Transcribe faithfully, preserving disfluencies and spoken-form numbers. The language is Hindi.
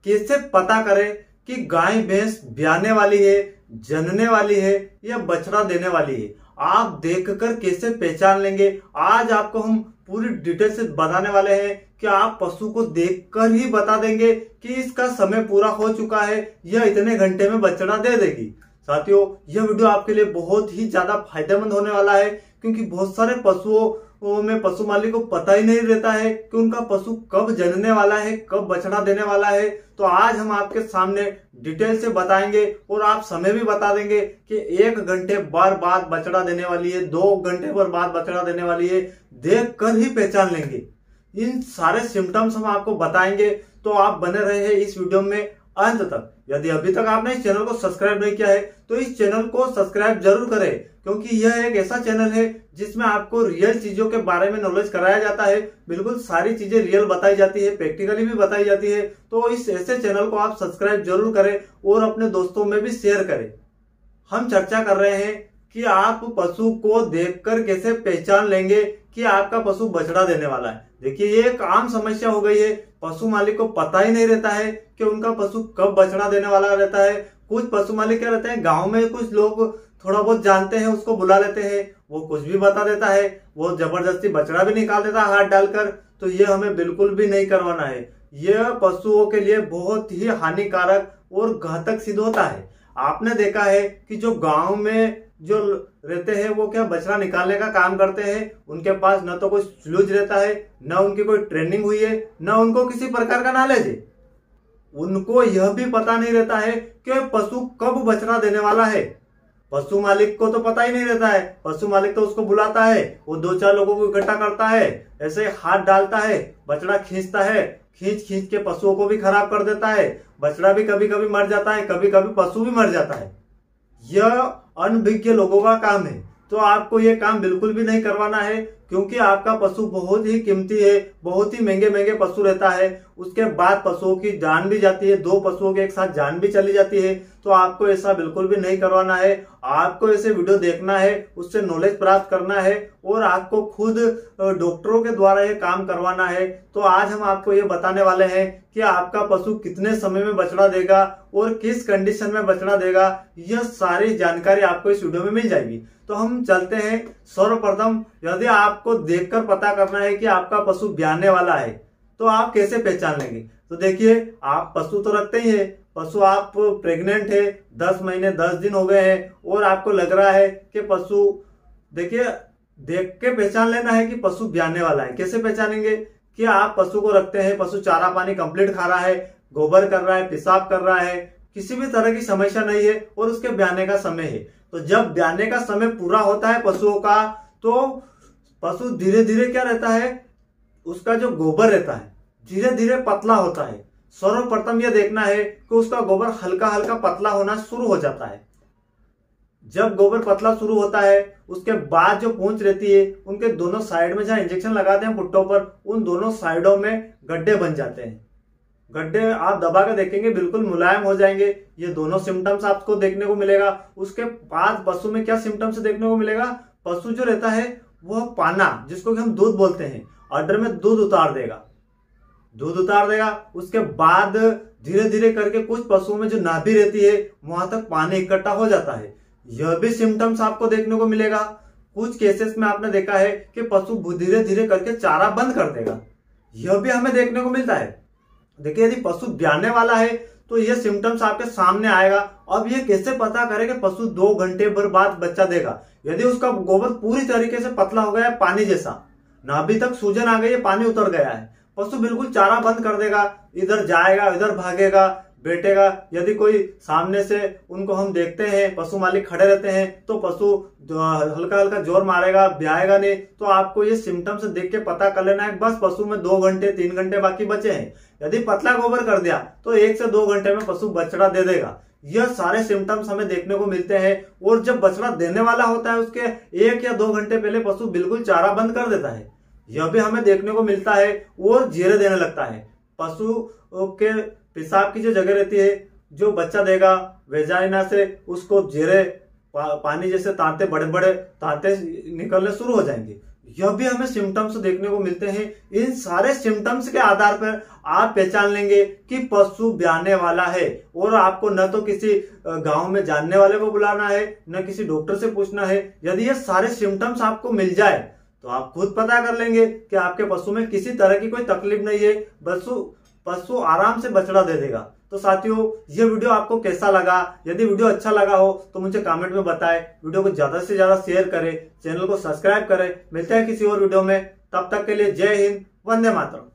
कैसे पता करें कि गाय भैंस ब्याने वाली है, जनने वाली है या बछड़ा देने वाली है। आप देखकर कैसे पहचान लेंगे, आज आपको हम पूरी डिटेल से बताने वाले हैं कि आप पशु को देखकर ही बता देंगे कि इसका समय पूरा हो चुका है, यह इतने घंटे में बछड़ा दे देगी। साथियों, यह वीडियो आपके लिए बहुत ही ज्यादा फायदेमंद होने वाला है, क्योंकि बहुत सारे पशुओं में पशु मालिक को पता ही नहीं रहता है कि उनका पशु कब जनने वाला है, कब बछड़ा देने वाला है। तो आज हम आपके सामने डिटेल से बताएंगे और आप समय भी बता देंगे कि एक घंटे बार बाद बछड़ा देने वाली है, दो घंटे पर बाद बछड़ा देने वाली है, देख कर ही पहचान लेंगे। इन सारे सिम्टम्स हम आपको बताएंगे, तो आप बने रहे हैं इस वीडियो में अंत तक। यदि अभी तक आपने इस चैनल को सब्सक्राइब नहीं किया है तो इस चैनल को सब्सक्राइब जरूर करें, क्योंकि यह एक ऐसा चैनल है जिसमें आपको रियल चीजों के बारे में नॉलेज कराया जाता है। बिल्कुल सारी चीजें रियल बताई जाती है, प्रैक्टिकली भी बताई जाती है। तो इस ऐसे चैनल को आप सब्सक्राइब जरूर करें और अपने दोस्तों में भी शेयर करें। हम चर्चा कर रहे हैं कि आप पशु को देखकर कैसे पहचान लेंगे कि आपका पशु बछड़ा देने वाला है। देखिए, ये एक आम समस्या हो गई है, पशु मालिक को पता ही नहीं रहता है कि उनका पशु कब बछड़ा देने वाला रहता है। कुछ पशु मालिक क्या रहते हैं, गांव में कुछ लोग थोड़ा बहुत जानते हैं, उसको बुला लेते हैं, वो कुछ भी बता देता है, वो जबरदस्ती बछड़ा भी निकाल देता है हाथ डालकर। तो ये हमें बिल्कुल भी नहीं करवाना है, यह पशुओं के लिए बहुत ही हानिकारक और घातक सिद्ध होता है। आपने देखा है कि जो गांव में जो रहते हैं वो क्या बछड़ा निकालने का काम करते हैं, उनके पास न तो कोई स्लूज रहता है, न उनकी कोई ट्रेनिंग हुई है, न उनको किसी प्रकार का नॉलेज है। उनको यह भी पता नहीं रहता है कि पशु कब बछड़ा देने वाला है। पशु मालिक को तो पता ही नहीं रहता है, पशु मालिक तो उसको बुलाता है, वो दो चार लोगों को इकट्ठा करता है, ऐसे हाथ डालता है, बछड़ा खींचता है, खींच खींच के पशुओं को भी खराब कर देता है। बछड़ा भी कभी कभी मर जाता है, कभी कभी पशु भी मर जाता है। यह अनभिज्ञ लोगों का काम है, तो आपको यह काम बिल्कुल भी नहीं करवाना है, क्योंकि आपका पशु बहुत ही कीमती है, बहुत ही महंगे महंगे पशु रहता है। उसके बाद पशुओं की जान भी जाती है, दो पशुओं के एक साथ जान भी चली जाती है। तो आपको ऐसा बिल्कुल भी नहीं करवाना है। आपको ऐसे वीडियो देखना है, उससे नॉलेज प्राप्त करना है और आपको खुद डॉक्टरों के द्वारा ये काम करवाना है। तो आज हम आपको ये बताने वाले हैं कि आपका पशु कितने समय में बछड़ा देगा और किस कंडीशन में बछड़ा देगा, यह सारी जानकारी आपको इस वीडियो में मिल जाएगी। तो हम चलते हैं। सर्वप्रथम, यदि आपको देखकर पता करना है कि आपका पशु ब्याने वाला है तो आप कैसे पहचान लेंगे। तो देखिए, आप पशु तो रखते ही है, पशु आप प्रेग्नेंट है, दस महीने दस दिन हो गए हैं और आपको लग रहा है कि पशु, देखिए देख के पहचान लेना है कि पशु ब्याने वाला है। कैसे पहचानेंगे कि आप पशु को रखते हैं, पशु चारा पानी कंप्लीट खा रहा है, गोबर कर रहा है, पेशाब कर रहा है, किसी भी तरह की समस्या नहीं है और उसके ब्याने का समय है। तो जब ब्याने का समय पूरा होता है पशुओं का, तो पशु धीरे धीरे क्या रहता है, उसका जो गोबर रहता है धीरे धीरे पतला होता है। सर्वप्रथम यह देखना है कि उसका गोबर हल्का हल्का पतला होना शुरू हो जाता है। जब गोबर पतला शुरू होता है, उसके बाद जो पूंछ रहती है, उनके दोनों साइड में जहां इंजेक्शन लगाते हैं पुट्टों पर, उन दोनों साइडों में गड्ढे बन जाते हैं। गड्ढे आप दबा के देखेंगे बिल्कुल मुलायम हो जाएंगे। ये दोनों सिम्टम्स आपको देखने को मिलेगा। उसके बाद पशु में क्या सिम्टम्स देखने को मिलेगा, पशु जो रहता है वह पाना, जिसको कि हम दूध बोलते हैं, अडर में दूध उतार देगा, दूध उतार देगा। उसके बाद धीरे धीरे करके कुछ पशुओं में जो नाभि रहती है वहां तक पानी इकट्ठा हो जाता है। यह भी सिम्टम्स आपको देखने को मिलेगा। कुछ केसेस में आपने देखा है कि पशु धीरे धीरे करके चारा बंद कर देगा, यह भी हमें देखने को मिलता है। देखिए, यदि पशु ब्याने वाला है तो यह सिम्टम्स आपके सामने आएगा। अब ये कैसे पता करें कि पशु दो घंटे भर बाद बच्चा देगा। यदि उसका गोबर पूरी तरीके से पतला हो गया है, पानी जैसा, नाभि तक सूजन आ गई है, पानी उतर गया है, पशु बिल्कुल चारा बंद कर देगा, इधर जाएगा इधर भागेगा, बैठेगा। यदि कोई सामने से उनको हम देखते हैं, पशु मालिक खड़े रहते हैं, तो पशु हल्का हल्का जोर मारेगा, ब्याएगा नहीं। तो आपको ये सिम्टम्स देख के पता कर लेना है बस पशु में दो घंटे तीन घंटे बाकी बचे हैं। यदि पतला गोबर कर दिया तो एक से दो घंटे में पशु बछड़ा दे देगा। यह सारे सिम्टम्स हमें देखने को मिलते हैं। और जब बछड़ा देने वाला होता है, उसके एक या दो घंटे पहले पशु बिल्कुल चारा बंद कर देता है, यह भी हमें देखने को मिलता है। और जीरे देने लगता है। पशु के पेशाब की जो जगह रहती है, जो बच्चा देगा, वेजाइना से उसको जीरे पा, पानी जैसे तांते, बड़े बड़े तांते निकलने शुरू हो जाएंगे। यह भी हमें सिम्टम्स देखने को मिलते हैं। इन सारे सिम्टम्स के आधार पर आप पहचान लेंगे कि पशु ब्याने वाला है, और आपको न तो किसी गांव में जानने वाले को बुलाना है, न किसी डॉक्टर से पूछना है। यदि ये सारे सिम्टम्स आपको मिल जाए तो आप खुद पता कर लेंगे कि आपके पशु में किसी तरह की कोई तकलीफ नहीं है, पशु पशु आराम से बछड़ा दे देगा। तो साथियों, ये वीडियो आपको कैसा लगा? यदि वीडियो अच्छा लगा हो तो मुझे कमेंट में बताएं। वीडियो को ज्यादा से ज्यादा शेयर करें, चैनल को सब्सक्राइब करें। मिलते हैं किसी और वीडियो में, तब तक के लिए जय हिंद, वंदे मातरम।